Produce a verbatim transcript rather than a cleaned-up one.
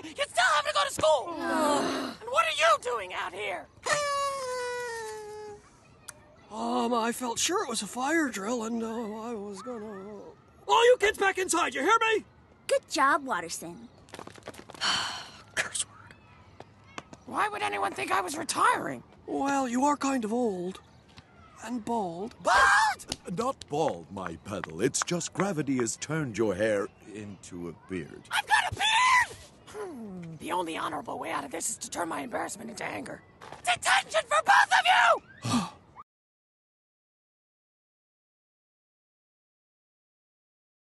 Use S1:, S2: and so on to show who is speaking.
S1: You still have to go to school! And what are you doing out here?
S2: Um, I felt sure it was a fire drill, and uh, I was gonna... All you kids back inside, you hear me?
S3: Good job, Watterson.
S2: Curse word.
S1: Why would anyone think I was retiring?
S2: Well, you are kind of old. And bald.
S1: Bald?
S4: Not bald, my pedal. It's just gravity has turned your hair into a beard.
S1: I've got a beard! Hmm, the only honorable way out of this is to turn my embarrassment into anger. Detention for both of you!